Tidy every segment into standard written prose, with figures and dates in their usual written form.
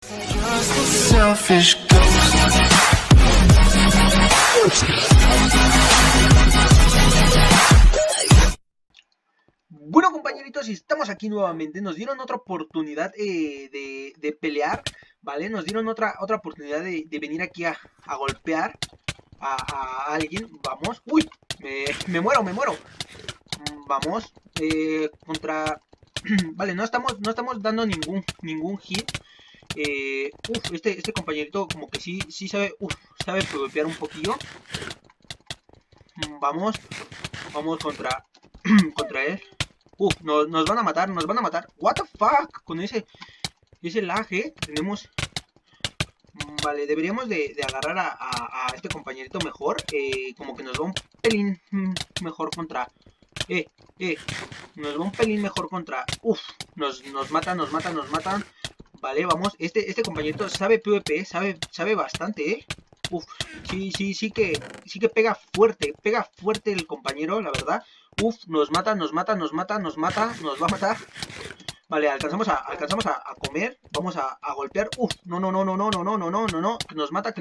Bueno, compañeritos, estamos aquí nuevamente. Nos dieron otra oportunidad de pelear, ¿vale? Nos dieron otra oportunidad de venir aquí a golpear a alguien. Vamos. ¡Uy! Me muero. Vamos. Contra... Vale, no estamos dando ningún hit. Este compañerito como que sí sabe, sabe golpear un poquillo. Vamos contra él. Nos van a matar. What the fuck, con ese lag que tenemos. Vale, deberíamos de agarrar a este compañerito mejor. Como que nos va un pelín mejor contra... nos va un pelín mejor contra... nos matan. Vale, vamos. Este compañerito sabe PvP, sabe bastante, sí que pega fuerte el compañero, la verdad. Nos mata, nos va a matar. Vale, alcanzamos a comer. Vamos a golpear. No. Que nos mata.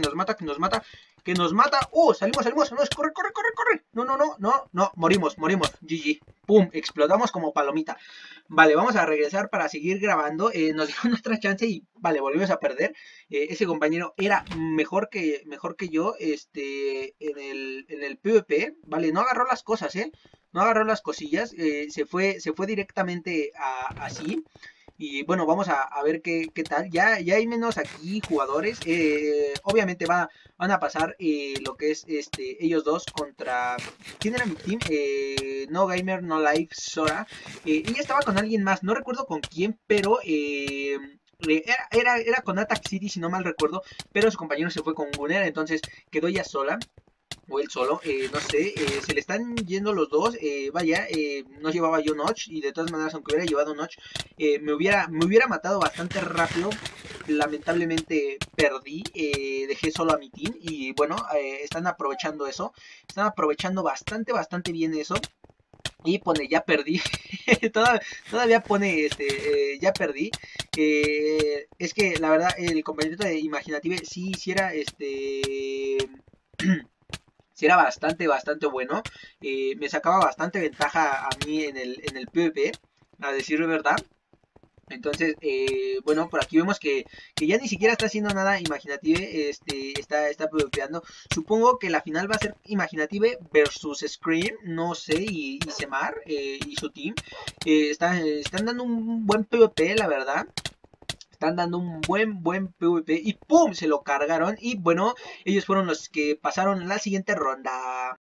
Salimos. No, corre. No. Morimos. GG. Pum, explotamos como palomita. Vale, vamos a regresar para seguir grabando. Nos dieron otra chance y vale, volvimos a perder. Ese compañero era mejor que yo, en el PvP. Vale, no agarró las cosas, no agarró las cosillas, se fue directamente así. Y bueno, vamos a ver qué tal. Ya hay menos aquí jugadores. Obviamente van a pasar lo que es ellos dos contra... ¿Quién era mi team? No Gamer, No Life, Sora. Ella estaba con alguien más, no recuerdo con quién, pero... era con Attack City, si no mal recuerdo. Pero su compañero se fue con Gunner, entonces quedó ella sola. O él solo, no sé, se le están yendo los dos. Vaya, no llevaba yo Notch, y de todas maneras, aunque hubiera llevado Notch, me hubiera matado bastante rápido. Lamentablemente perdí, dejé solo a mi team. Y bueno, están aprovechando eso, están aprovechando bastante bien eso. Y pone, ya perdí. Todavía pone, ya perdí. Es que la verdad, el compañero de Imaginative sí era, sí era bastante bueno. Me sacaba bastante ventaja a mí en el PvP, a decir verdad. Entonces, bueno, por aquí vemos que ya ni siquiera está haciendo nada Imaginative, está PvPando. Supongo que la final va a ser Imaginative versus Scream, no sé, y Semar, y su team. Están dando un buen PvP, la verdad. Están dando un buen PvP y ¡pum! Se lo cargaron. Y bueno, ellos fueron los que pasaron en la siguiente ronda.